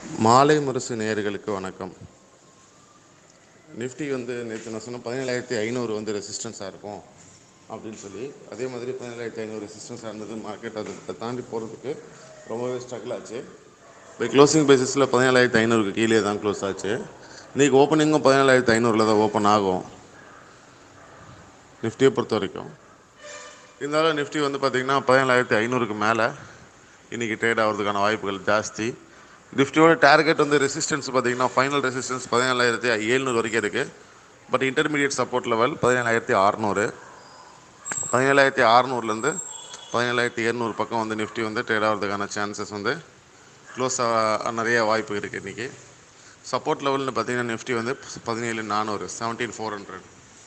மாலைமுரசு நேயர்களுக்கு வணக்கம். நிஃப்டி வந்து நேற்று நான் சொன்ன 17,500 வந்து ரெசிஸ்டன்ஸாக இருக்கும் அப்படின்னு சொல்லி, அதே மாதிரி 17,500 ரெசிஸ்டன்ஸாக இருந்தது. மார்க்கெட் அதை தாண்டி போகிறதுக்கு ரொம்பவே ஸ்ட்ரகிள் ஆச்சு. இப்போ க்ளோசிங் பேசிஸில் 17,500க்கு கீழே தான் க்ளோஸ் ஆச்சு. இன்றைக்கி ஓப்பனிங்கும் 17,500 தான் ஓப்பன் ஆகும் நிஃப்டியை பொறுத்த வரைக்கும். இருந்தாலும் நிஃப்டி வந்து பார்த்திங்கன்னா 17,500க்கு மேலே இன்றைக்கி ட்ரேட் ஆகிறதுக்கான வாய்ப்புகள் ஜாஸ்தி. நிஃப்டியோட டார்கெட் வந்து ரெசிஸ்டன்ஸ் பார்த்திங்கன்னா ஃபைனல் ரெசிஸ்டன்ஸ் 17,700 வரைக்கும் இருக்குது. But intermediate support level 17,600. 17,600லேருந்து 17,700 பக்கம் வந்து நிஃப்டி வந்து ட்ரேட் ஆகிறதுக்கான சான்சஸ் வந்து க்ளோஸ் நிறைய வாய்ப்பு இருக்குது. இன்றைக்கி சப்போர்ட் லெவல்னு பார்த்திங்கன்னா நிஃப்டி வந்து 17,400 17,400.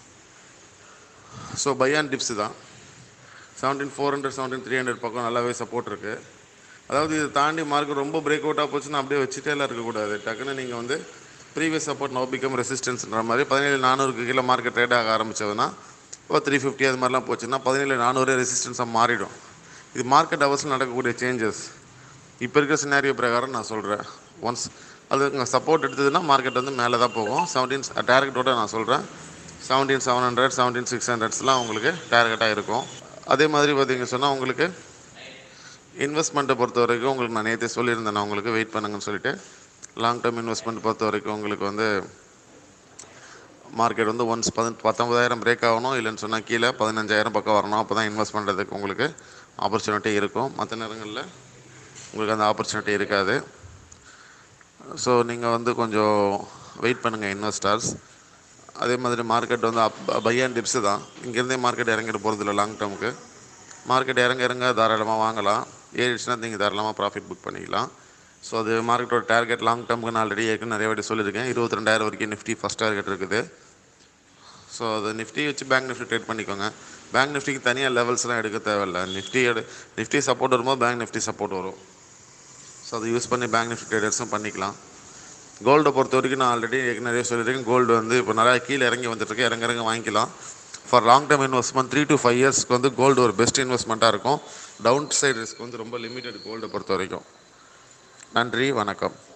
ஸோ பை அண்ட் டிப்ஸு தான் 17,400 17,300 பக்கம் நல்லாவே சப்போர்ட் இருக்குது. அதாவது இதை தாண்டி மார்க்கெட் ரொம்ப பிரேக் அவுட்டாக போச்சுன்னா அப்படியே வச்சுட்டேலாம் இருக்கக்கூடாது. டக்குன்னு நீங்கள் வந்து ப்ரீவியஸ் சப்போர்ட் நோ பிகம் ரெசிஸ்டன்ஸ்ன்ற மாதிரி 17,400க்கு கீழே மார்க்கெட் ட்ரேட் ஆக ஆரம்பித்ததுன்னா இப்போ 350 அது மாதிரிலாம் போச்சுன்னா 17,400 ரெசிஸ்டன்ஸாக மாறிடும். இது மார்க்கெட் ஹவர்ஸில் நடக்கக்கூடிய சேஞ்சஸ். இப்போ இருக்கிற சினாரியோ பிரகாரம் நான் சொல்கிறேன். ஒன்ஸ் அது இங்கே சப்போர்ட் எடுத்ததுன்னா மார்க்கெட் வந்து மேலே தான் போகும். 17 டார்கெட்டோட நான் சொல்கிறேன். 17,700 17,600ஸ்லாம் உங்களுக்கு டார்கெட்டாக இருக்கும். அதே மாதிரி பார்த்திங்க சொன்னால் உங்களுக்கு இன்வெஸ்ட்மெண்ட்டை பொறுத்த வரைக்கும் உங்களுக்கு நான் நேற்றே சொல்லியிருந்தேன், நான் உங்களுக்கு வெயிட் பண்ணுங்கன்னு சொல்லிட்டு. லாங் டேர்ம் இன்வெஸ்ட்மெண்ட் பொறுத்த வரைக்கும் உங்களுக்கு வந்து மார்க்கெட் வந்து ஒன்ஸ் 19,000 பிரேக் ஆகணும், இல்லைன்னு சொன்னால் கீழே 15,000 பக்கம் வரணும். அப்போ தான் இன்வெஸ்ட் பண்ணுறதுக்கு உங்களுக்கு ஆப்பர்ச்சுனிட்டி இருக்கும். மற்ற நேரங்களில் உங்களுக்கு அந்த ஆப்பர்ச்சுனிட்டி இருக்காது. ஸோ நீங்கள் வந்து கொஞ்சம் வெயிட் பண்ணுங்கள் இன்வெஸ்டர்ஸ். அதே மாதிரி மார்க்கெட் வந்து பை அண்ட் டிப்ஸு தான். இங்கேருந்தே மார்க்கெட் இறங்கிட்டு போகிறதில்ல. லாங் டேர்முக்கு மார்க்கெட் இறங்க தாராளமாக வாங்கலாம். ஏறிடுச்சுன்னா நீங்கள் தாராளமாக ப்ராஃபிட் புக் பண்ணிக்கலாம். ஸோ அது மார்க்கெட்டோட டார்கெட் லாங் டேர்முக்கு நான் ஆல்ரெடி நிறைய வாட்டி சொல்லியிருக்கேன். 22,000 வரைக்கும் நிஃப்டி ஃபஸ்ட் டார்கெட் இருக்குது. ஸோ அது நிஃப்டி வச்சு பேங்க் நிஃப்டி ட்ரேட் பண்ணிக்கோங்க. பேங்க் நிஃப்டிக்கு தனியாக லெவல்ஸ்லாம் எடுக்க தேவையில்லை. நிஃப்டி சப்போர்ட் வரும்போது பேங்க் நிஃப்டி சப்போர்ட் வரும். ஸோ அதை யூஸ் பண்ணி பேங்க் நிஃப்டி ட்ரேடர்ஸும் பண்ணிக்கலாம். கோல்டை பொறுத்த வரைக்கும் நான் ஆல்ரெடி நிறைய சொல்லியிருக்கேன். கோல்டு வந்து இப்போ நிறையா கீழே இறங்கி வந்துட்டுருக்கு. இறங்க வாங்கிக்கலாம். For long term investment 3 to 5 இயர்ஸ்க்கு வந்து கோல்டு ஒரு பெஸ்ட் இன்வெஸ்ட்மெண்ட்டாக இருக்கும். டவுன் சைட் ரிஸ்க் வந்து ரொம்ப லிமிட்டட் கோல்டை பொறுத்த வரைக்கும். நன்றி, வணக்கம்.